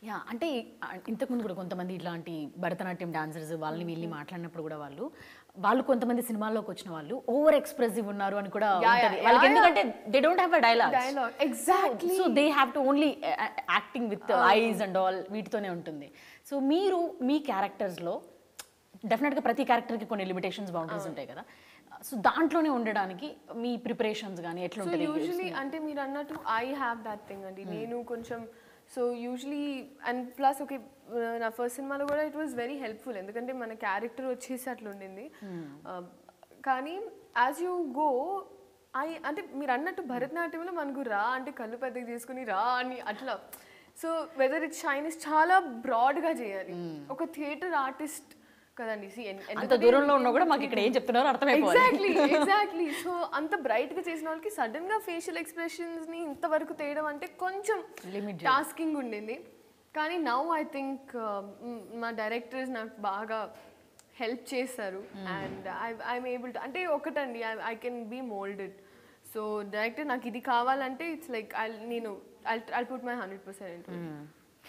yeah అంటే ఇంతకుముందు కూడా కొంతమంది ఇట్లాంటి భరతనాట్యం డాన్సర్స్ వాళ్ళని వీళ్ళని మాట్లాడినప్పుడు కూడా వాళ్ళు కొంతమంది సినిమాల్లోకి వచ్చిన వాళ్ళు ఓవర్ ఎక్స్ప్రెసివ్ ఉన్నారు అని కూడా ఉంటది వాళ్ళకి ఎందుకంటే they don't have a dialogue exactly so they have to only acting with eyes and all వీటితోనే ఉంటుంది సో మీరు మీ క్యారెక్టర్స్లో డెఫినెట్గా ప్రతి క్యారెక్టర్కి కొన్ని లిమిటేషన్స్ బౌండరీస్ ఉంటాయి కదా సో దాంట్లోనే ఉండడానికి మీ ప్రిపరేషన్స్ కానీ ఎట్లా ఉంటుంది యూజువలీ అంటే మీరు అన్నట్టు ఐ హ్యావ్ దట్ థింగ్ అండి నేను కొంచెం so usually and plus okay నా ఫస్ట్ సినిమాలో కూడా ఇట్ వాస్ వెరీ హెల్ప్ఫుల్ ఎందుకంటే మన క్యారెక్టర్ వచ్చేసి అట్లా ఉండింది కానీ యాజ్ యూ గో అంటే మీరు అన్నట్టు భరతనాట్యంలో మనకు రా అంటే కళ్ళు పెద్దగా చేసుకుని రా అని అట్లా so whether it shine is చాలా బ్రాడ్గా చేయాలి ఒక థియేటర్ ఆర్టిస్ట్ కదండి అంత దూరంలో ఉన్నా కూడా మాకు ఇక్కడ ఏం చెప్తున్నారో అర్థమైపోవాలి ఎగ్జాక్ట్లీ సో అంత బ్రైట్గా చేసిన వాళ్ళకి సడన్గా ఫేషియల్ ఎక్స్ప్రెషన్స్ని ఇంతవరకు తేయడం అంటే కొంచెం టాస్కింగ్ ఉండింది కానీ నౌ ఐ థింక్ మా డైరెక్టర్స్ నాకు బాగా హెల్ప్ చేస్తారు అండ్ ఐఎమ్ ఏబుల్ టు అంటే ఒకటండి I can be moulded so director నాకు ఇది కావాలంటే it's like I put my 100%